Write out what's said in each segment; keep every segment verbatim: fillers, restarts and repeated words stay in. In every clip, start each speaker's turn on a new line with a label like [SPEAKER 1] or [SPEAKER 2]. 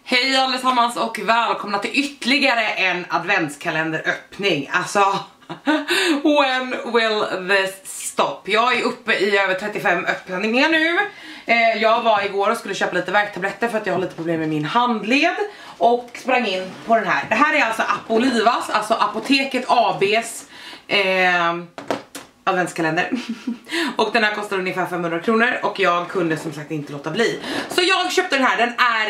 [SPEAKER 1] Hej allesammans och välkomna till ytterligare en adventskalenderöppning. Alltså, when will this stop? Jag är uppe i över trettiofem öppningar nu. eh, Jag var igår och skulle köpa lite värktabletter för att jag har lite problem med min handled. Och sprang in på den här. Det här är alltså Apolivas, alltså Apoteket A B:s eh, adventskalender. Och den här kostar ungefär femhundra kronor. Och jag kunde som sagt inte låta bli. Så jag köpte den här, den är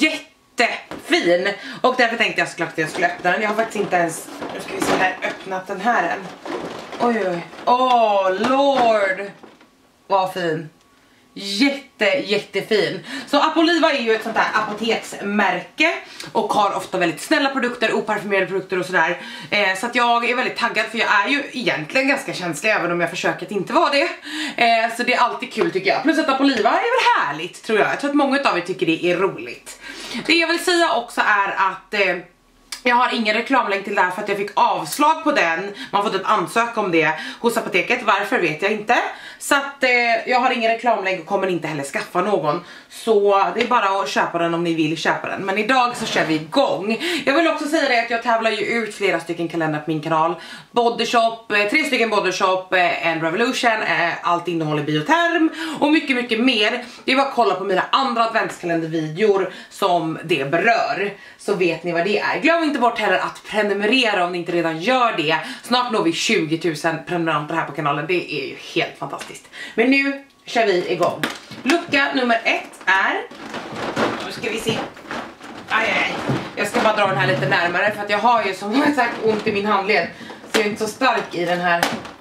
[SPEAKER 1] jättefin. Och därför tänkte jag såklart att jag skulle öppna den. Jag har faktiskt inte ens, nu ska vi se här, öppnat den här än. Oj oj, åh oh, lord. Vad fin. Jätte, jättefin. Så Apoliva är ju ett sånt här apoteksmärke och har ofta väldigt snälla produkter, oparfumerade produkter och sådär. eh, Så att jag är väldigt taggad, för jag är ju egentligen ganska känslig även om jag försöker att inte vara det. eh, Så det är alltid kul tycker jag. Plus att Apoliva är väl härligt tror jag. Jag tror att många av er tycker det är roligt. Det jag vill säga också är att eh, jag har ingen reklamlänk till det här för att jag fick avslag på den. Man får typ ansöka om det hos apoteket. Varför vet jag inte. Så att eh, jag har ingen reklamlänk och kommer inte heller skaffa någon. Så det är bara att köpa den om ni vill köpa den. Men idag så kör vi igång. Jag vill också säga det att jag tävlar ju ut flera stycken kalendrar på min kanal. Bodyshop, eh, tre stycken Bodyshop, eh, en Revolution, eh, allt innehåller bioterm och mycket mycket mer. Det är bara att kolla på mina andra adventskalendervideor som det berör. Så vet ni vad det är. Glöm inte bort heller att prenumerera om ni inte redan gör det. Snart når vi tjugo tusen prenumeranter här på kanalen. Det är ju helt fantastiskt. Men nu kör vi igång. Lucka nummer ett är... Nu ska vi se. Aj, aj, aj. Jag ska bara dra den här lite närmare för att jag har ju som sagt ont i min handled. Så jag är inte så stark i den här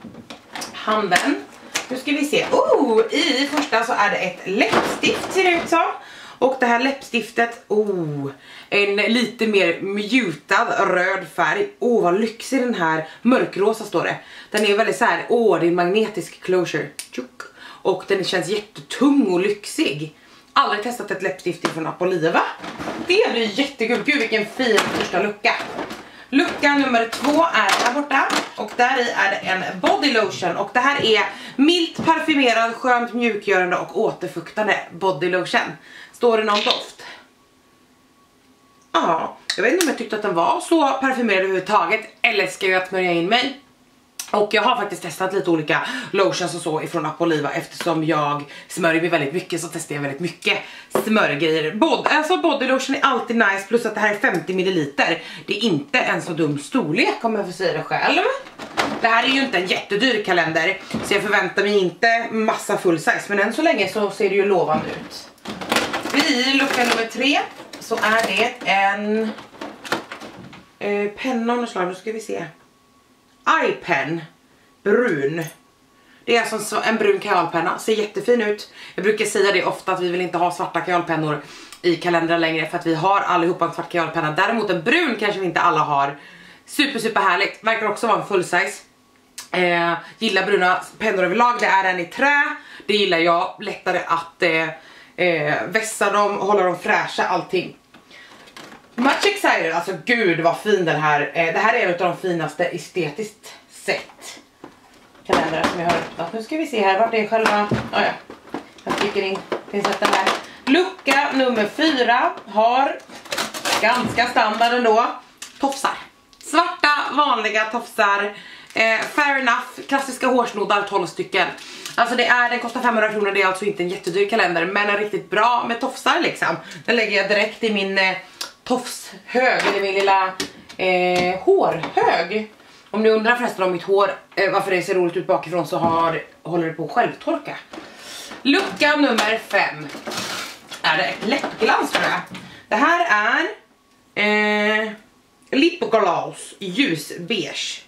[SPEAKER 1] handen. Nu ska vi se. Oh, i första så är det ett läppstift ser det ut som. Och det här läppstiftet, oh, en lite mer mjutad röd färg. Åh, oh, vad lyxig den här, mörkrosa står det. Den är väldigt så här, åh, oh, det är en magnetisk closure. Tjuk. Och den känns jättetung och lyxig. Aldrig testat ett läppstift från Apoliva. Det blir jättekul, gud vilken fin första lucka. Lucka nummer två är här borta. Och där i är det en body lotion. Och det här är milt parfymerad, skönt mjukgörande och återfuktande body lotion. Står det någon doft? Ja, jag vet inte om jag tyckte att den var så parfymerad överhuvudtaget. Eller ska jag smörja in mig? Och jag har faktiskt testat lite olika lotions och så ifrån Apoliva. Eftersom jag smörjer mig väldigt mycket så testar jag väldigt mycket smörgrejer. Bod alltså body lotion är alltid nice. Plus att det här är femtio milliliter. Det är inte en så dum storlek om jag får säga det själv. Det här är ju inte en jättedyr kalender. Så jag förväntar mig inte massa full size. Men än så länge så ser det ju lovande ut. I lucka nummer tre så är det en eh, penna av något slag. Nu ska vi se. Eyepen brun. Det är alltså en brun kajalpenna. Ser jättefin ut. Jag brukar säga det ofta att vi vill inte ha svarta kajalpennor i kalendrar längre för att vi har allihopa en svart kajalpenna. Däremot en brun kanske vi inte alla har. Super super härligt. Verkar också vara en full size. Eh, gillar bruna pennor överlag. Det är en i trä. Det gillar jag. Lättare att eh, eh, vässa dem, hålla dem fräscha, allting. Much excited, alltså gud vad fin den här. eh, Det här är en av de finaste estetiskt sett kalendrar som jag har öppnat. Nu ska vi se här, vart är själva, oh ja, jag trycker in, finns den här. Lucka nummer fyra har ganska standard ändå. Tofsar, svarta vanliga tofsar. eh, Fair enough, klassiska hårsnoddar, tolv stycken. Alltså det är, den kostar femhundra kronor, det är alltså inte en jättedyr kalender. Men är riktigt bra med tofsar liksom. Den lägger jag direkt i min eh, tofshög, eller min lilla eh, hårhög. Om ni undrar förresten om mitt hår, eh, varför det ser roligt ut bakifrån, så har, håller det på att självtorka. Lucka nummer fem är det ett läppglans tror jag. Det här är eh, lipgloss ljusbeige.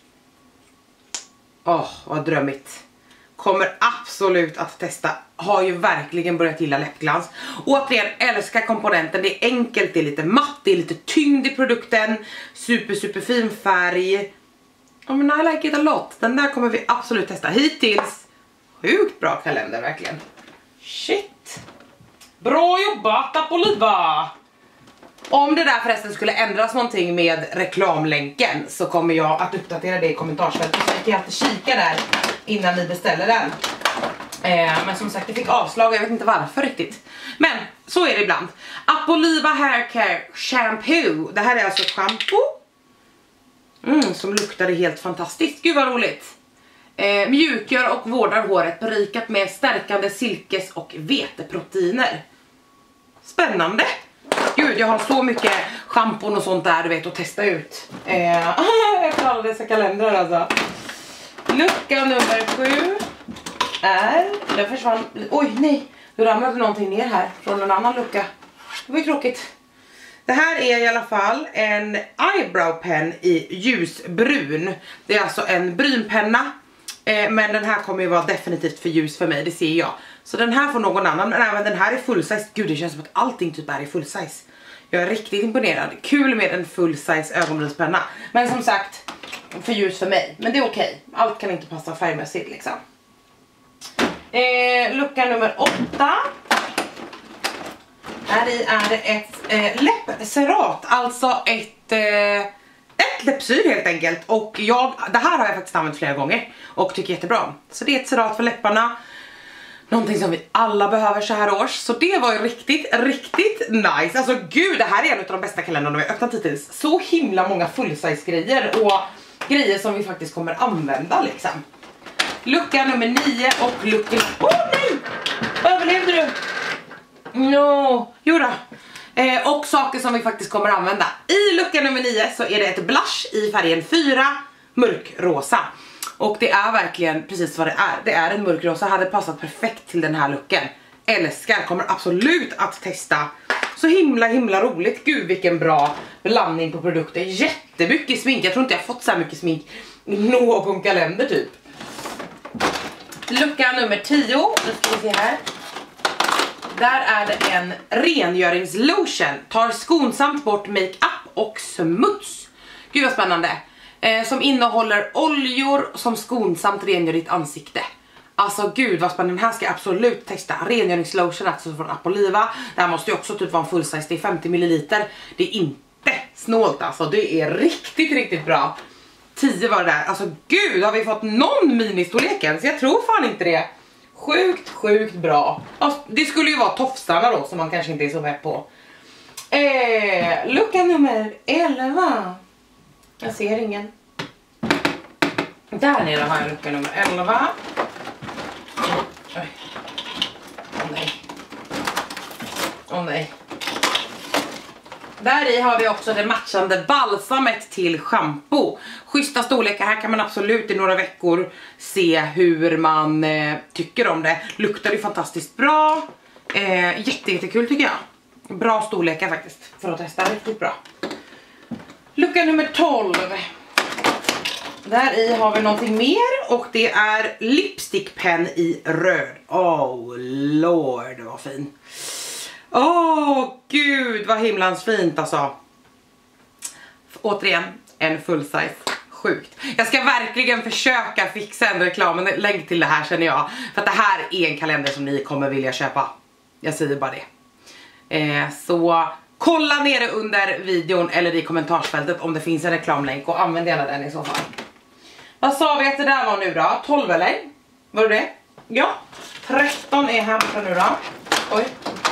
[SPEAKER 1] Åh, oh, vad drömmigt. Kommer absolut att testa. Har ju verkligen börjat gilla läppglans. Återigen, älskar komponenten. Det är enkelt, det är lite matt, det är lite tyngd i produkten. Super super fin färg. Oh, men I like it a lot. Den där kommer vi absolut testa. Hittills sjukt bra kalender verkligen. Shit. Bra jobbat Apoliva. Om det där förresten skulle ändras någonting med reklamlänken så kommer jag att uppdatera det i kommentarsfältet. Så ni kan alltid kika där innan ni beställer den. Eh, men som sagt, det fick avslag, jag vet inte varför riktigt. Men så är det ibland. Apoliva Hair Care Shampoo. Det här är alltså ett shampoo. Mm, som luktade helt fantastiskt. Gud vad roligt. Eh, mjukgör och vårdar håret, berikat med stärkande silkes- och veteproteiner. Spännande. Gud, jag har så mycket schampon och sånt där, du vet, att testa ut. Eh, efter alla dessa kalendrar alltså. Lucka nummer sju är... Den försvann... Oj, nej. Nu ramlade någonting ner här från en annan lucka. Det var ju tråkigt. Det här är i alla fall en eyebrow pen i ljusbrun. Det är alltså en brynpenna. Eh, men den här kommer ju vara definitivt för ljus för mig, det ser jag. Så den här får någon annan, men även den här är full size. Gud, det känns som att allting typ är i full size. Jag är riktigt imponerad. Kul med en full size ögonbrynspenna. Men som sagt, för ljus för mig. Men det är okej. Allt kan inte passa färgmässigt liksom. Eh, lucka nummer åtta. Här i är det ett eh, läppserat. Alltså ett... Eh, Ett läppsyr helt enkelt. Och jag, det här har jag faktiskt använt flera gånger och tycker jättebra. Så det är ett serat för läpparna. Någonting som vi alla behöver så här års. Så det var ju riktigt, riktigt nice. Alltså gud, det här är en av de bästa kalendrarna vi har öppnat hittills. Så himla många full-size grejer. Och grejer som vi faktiskt kommer använda liksom. Lucka nummer nio och lucka... Åh oh, nej! Överlevde du? No, jodå. Eh, och saker som vi faktiskt kommer använda. I lucka nummer nio så är det ett blush i färgen fyra mörkrosa. Och det är verkligen precis vad det är. Det är en mörkrosa, hade passat perfekt till den här looken. Älskar, kommer absolut att testa. Så himla himla roligt. Gud vilken bra blandning på produkter. Jättemycket smink, jag tror inte jag har fått så här mycket smink i någon kalender typ. Lucka nummer tio, nu ska vi se här. Där är det en rengöringslotion. Tar skonsamt bort makeup och smuts. Gud vad spännande. Eh, som innehåller oljor som skonsamt rengör ditt ansikte. Alltså gud vad spännande. Den här ska jag absolut testa. Rengöringslotion alltså från Apoliva. Det här måste ju också typ vara en full size. Det är femtio milliliter. Det är inte snålt alltså. Det är riktigt riktigt bra. tio var det där. Alltså gud, har vi fått någon ministorleken? Så jag tror fan inte det. Sjukt, sjukt bra. Alltså, det skulle ju vara tofsarna då som man kanske inte är så med på. Eh, lucka nummer elva. Jag ser ingen. Där nere har jag lucka nummer elva. Oj. Åh nej. Åh nej. Där i har vi också det matchande balsamet till shampoo. Schyssta storlekar, här kan man absolut i några veckor se hur man eh, tycker om det. Luktar ju fantastiskt bra. Eh, jätte, jättekul tycker jag. Bra storlekar faktiskt för att testa, riktigt bra. Lucka nummer tolv. Där i har vi någonting mer och det är lipstick pen i röd. Oh lord, vad fin. Åh oh, gud vad himlans fint alltså. Återigen en full size. Sjukt. Jag ska verkligen försöka fixa en reklam, men lägg till det här känner jag. För att det här är en kalender som ni kommer vilja köpa. Jag säger bara det. Eh, så kolla nere under videon eller i kommentarsfältet om det finns en reklamlänk och använd gärna den i så fall. Vad sa vi att det där var nu då? tolv eller? Var det det? Ja. tretton är här borta nu då. Oj.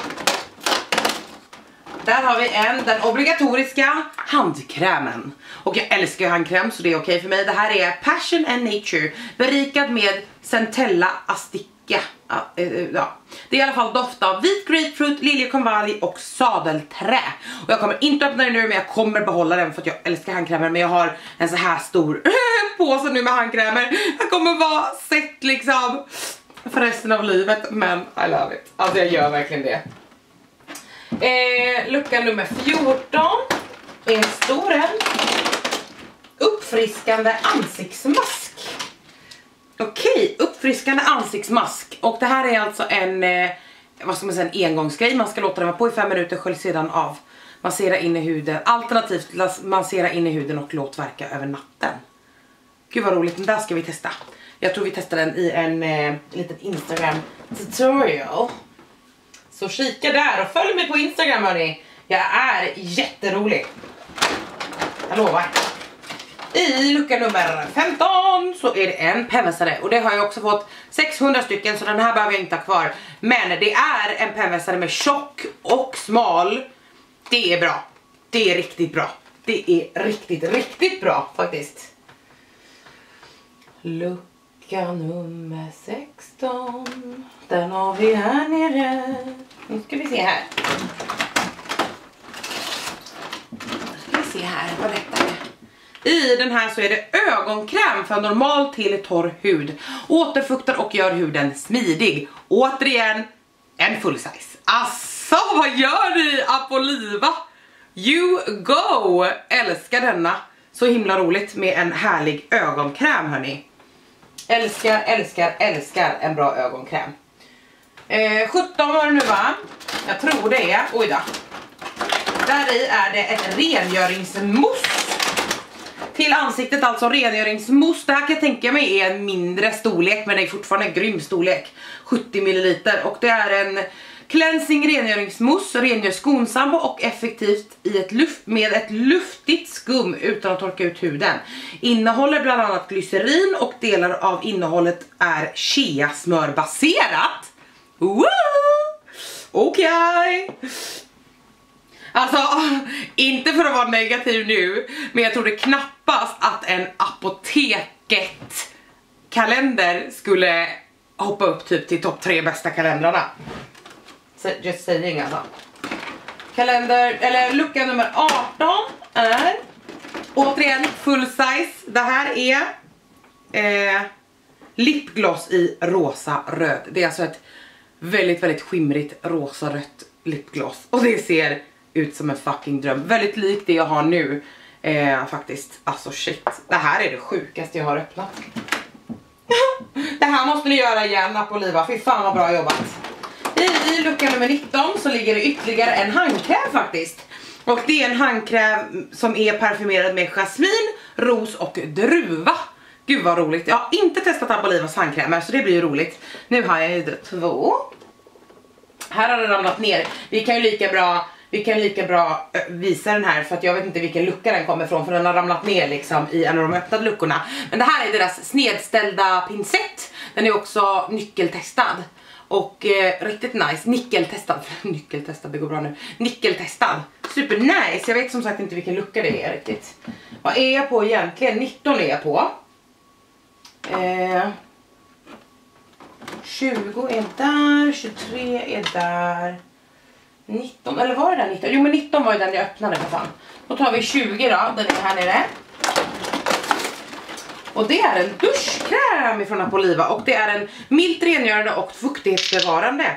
[SPEAKER 1] Där har vi en, den obligatoriska handkrämen. Och jag älskar handkräm så det är okej för mig. Det här är Passion and Nature. Berikad med Centella Astica. Ja, ja. Det är i alla fall doft av vit grapefruit, liljekonvalj och sadelträ. Och jag kommer inte öppna den nu, men jag kommer behålla den för att jag älskar handkrämer. Men jag har en så här stor påse nu med handkrämer. Jag kommer vara sett liksom för resten av livet. Men I love it. Alltså jag gör verkligen det. Eh, lucka nummer fjorton. En stor en. Uppfriskande ansiktsmask. Okej, uppfriskande ansiktsmask. Och det här är alltså en eh, vad ska man säga, en engångsgrej. Man ska låta den vara på i fem minuter, skölj sedan av. Massera in i huden. Alternativt massera in i huden och låt verka över natten. Gud vad roligt, den där ska vi testa. Jag tror vi testar den i en eh, liten Instagram tutorial. Så kika där och följ mig på Instagram hörni. Jag är jätterolig. Jag lovar. I lucka nummer femton så är det en pennvässare. Och det har jag också fått sexhundra stycken, så den här behöver jag inte ha kvar. Men det är en pennvässare med tjock och smal. Det är bra. Det är riktigt bra. Det är riktigt, riktigt bra faktiskt. Lucka nummer sexton. Den har vi här nere. Nu ska vi se här. Nu ska vi se här vad detta är. I den här så är det ögonkräm för normal till torr hud. Återfuktar och gör huden smidig. Återigen, en full size. Asså, vad gör ni, Apoliva? You go! Älskar denna. Så himla roligt med en härlig ögonkräm, hörni. Älskar, älskar, älskar en bra ögonkräm. Eh, sjutton var det nu, va? Jag tror det är. Oj då. Där i är det ett rengöringsmousse. Till ansiktet, alltså rengöringsmousse. Det här kan jag tänka mig är en mindre storlek, men det är fortfarande en grym storlek. sjuttio milliliter. Och det är en cleansing rengöringsmousse. Rengör skonsamt och effektivt i ett luft, med ett luftigt skum utan att torka ut huden. Innehåller bland annat glycerin och delar av innehållet är shea-smörbaserat. Woo! Okej. Okay. Alltså, inte för att vara negativ nu, men jag trodde knappast att en apoteket kalender skulle hoppa upp typ till topp tre bästa kalendrarna. So, just saying alltså. Kalender, eller lucka nummer arton är återigen full size. Det här är eh, lipgloss i rosa röd. Det är alltså ett väldigt, väldigt skimrigt rosa rött lipgloss. Och det ser ut som en fucking dröm. Väldigt likt det jag har nu. Eh, faktiskt. Alltså shit. Det här är det sjukaste jag har öppnat. Det här måste ni göra igen, Apoliva. Fy fan vad bra jobbat. I lucka nummer nitton så ligger det ytterligare en handkräm faktiskt. Och det är en handkräm som är parfymerad med jasmin, ros och druva. Gud vad roligt. Jag har inte testat Apolivas handkrämer, så det blir ju roligt. Nu har jag ju två. Här har det ramlat ner. Vi kan ju lika bra Vi kan lika bra visa den här, för att jag vet inte vilken lucka den kommer ifrån, för den har ramlat ner liksom i en av de öppnade luckorna. Men det här är deras snedställda pincett. Den är också nyckeltestad. Och eh, riktigt nice. Nickeltestad. Nyckeltestad, det går bra nu. Nickeltestad. Super nice. Jag vet som sagt inte vilken lucka det är riktigt. Vad är jag på egentligen? nitton är jag på. Eh, tjugo är där. tjugotre är där. nitton, eller var det där nitton? Jo, men nitton var ju den jag öppnade för fan. Då tar vi tjugo då, den är här nere. Och det är en duschkräm ifrån Apoliva. Och det är en milt rengörande och fuktighetsbevarande.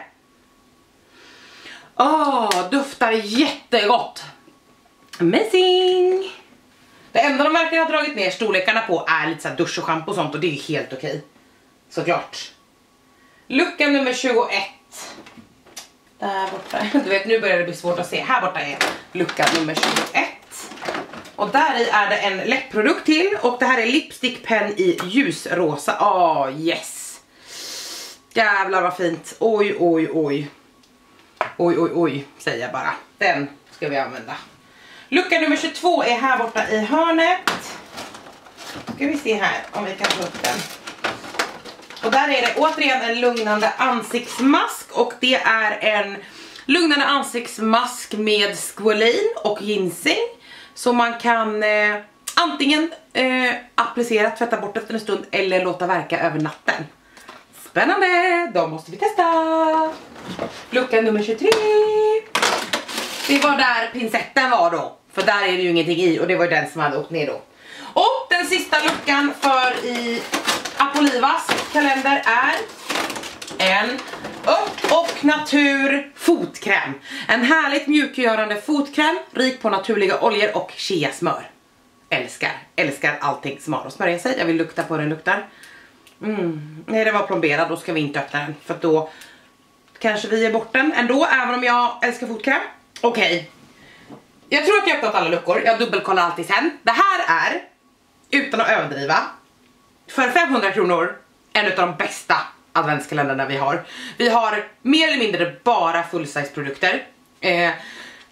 [SPEAKER 1] Åh, oh, doftar jättegott. Amazing. Det enda de verkligen har dragit ner storlekarna på är lite så här dusch och shampoo och sånt. Och det är helt okej. Såklart. Lucka nummer tjugoett. Där borta. Du vet, nu börjar det bli svårt att se. Här borta är lucka nummer tjugoett. Och där i är det en läppprodukt till. Och det här är lipstick pen i ljusrosa. Åh, oh, yes. Jävlar vad fint. Oj, oj, oj. Oj, oj, oj, säger jag bara. Den ska vi använda. Lucka nummer tjugotvå är här borta i hörnet. Ska vi se här om vi kan ta upp den. Och där är det återigen en lugnande ansiktsmask. Och det är en lugnande ansiktsmask med squalane och ginseng. Så man kan eh, antingen eh, applicera, tvätta bort efter en stund, eller låta verka över natten. Spännande, då måste vi testa. Lucka nummer tjugotre. Det var där pincetten var då. För där är det ju ingenting i, och det var den som hade åkt ner då. Och den sista luckan för i Apolivas kalender är en ört och natur fotkräm. En härligt mjukgörande fotkräm, rik på naturliga oljor och chia-smör. Älskar, älskar allting som har att smörja sig. Jag vill lukta på den luktar. Mm. Nej, det var plomberad, då ska vi inte öppna den. För då kanske vi är bort den ändå, även om jag älskar fotkräm. Okej. Okay. Jag tror att jag har öppnat alla luckor. Jag dubbelkollar alltid sen. Det här är, utan att överdriva, för femhundra kronor en av de bästa adventskalendrarna vi har. Vi har mer eller mindre bara full size produkter. Eh,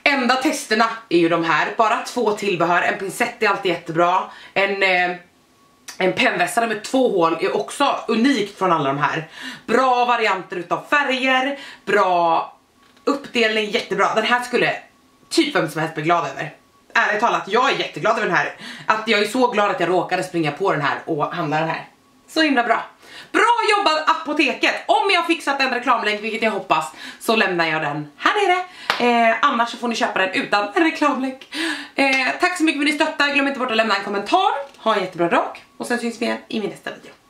[SPEAKER 1] Enda testerna är ju de här. Bara två tillbehör. En pincett är alltid jättebra. En, eh, en pennvässare med två hål är också unikt från alla de här. Bra varianter utav färger. Bra uppdelning, jättebra. Den här skulle typ vem som helst bli glad över. Ärligt talat, jag är jätteglad över den här. Att jag är så glad att jag råkade springa på den här och handla den här. Så himla bra. Bra jobbat Apoteket. Om jag har fixat en reklamlänk, vilket jag hoppas, så lämnar jag den här nere. Eh, annars så får ni köpa den utan en reklamlänk. Eh, tack så mycket för att ni stöttar. Glöm inte bort att lämna en kommentar. Ha en jättebra dag. Och sen syns vi igen i min nästa video.